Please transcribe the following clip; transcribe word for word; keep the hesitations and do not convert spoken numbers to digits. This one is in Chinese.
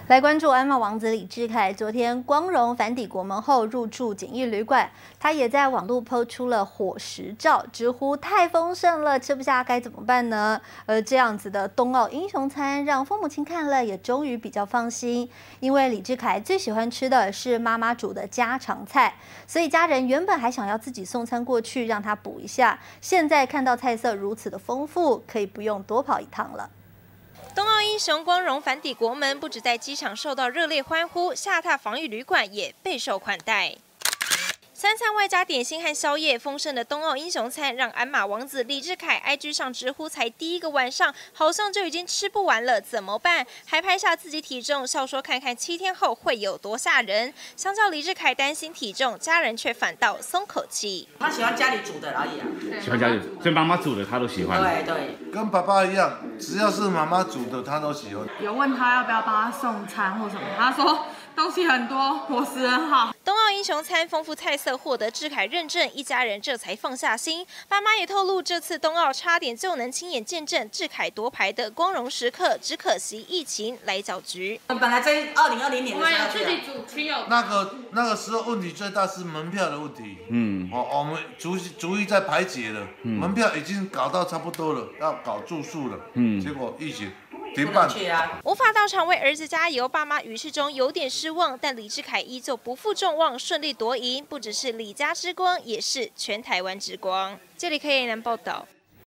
来关注鞍马王子李智凯，昨天光荣返抵国门后入住检疫旅馆，他也在网络 po 出了伙食照，直呼太丰盛了，吃不下该怎么办呢？而这样子的冬奥英雄餐，让父母亲看了也终于比较放心，因为李智凯最喜欢吃的是妈妈煮的家常菜，所以家人原本还想要自己送餐过去让他补一下，现在看到菜色如此的丰富，可以不用多跑一趟了。 冬奥英雄光荣返抵国门，不止在机场受到热烈欢呼，下榻防疫旅馆也备受款待。三餐外加点心和宵夜，丰盛的冬奥英雄餐让鞍马王子李智凯 I G 上直呼，才第一个晚上好像就已经吃不完了，怎么办？还拍下自己体重，笑说看看七天后会有多吓人。相较李智凯担心体重，家人却反倒松口气。 他喜欢家里煮的而已啊， 喜欢家里，所以妈妈煮的他都喜欢。 对对， 跟爸爸一样，只要是妈妈煮的他都喜欢。 有问他要不要帮他送餐或什么，他说东西很多，伙食很好。 冬奥英雄餐丰富菜色获得智凯认证，一家人这才放下心。爸妈也透露，这次冬奥差点就能亲眼见证智凯夺牌的光荣时刻，只可惜疫情来搅局。 本来在二零二零年的时候， 自己煮，亲友。 那个那个时候问题最大是门票的问题。嗯，哦，我们逐逐一在排解了，嗯、门票已经搞到差不多了，要搞住宿了。嗯，结果疫情。 停办无法到场为儿子加油，爸妈语气中有点失望，但李智凯依旧不负众望，顺利夺银，不只是李家之光，也是全台湾之光。这里可以南报道。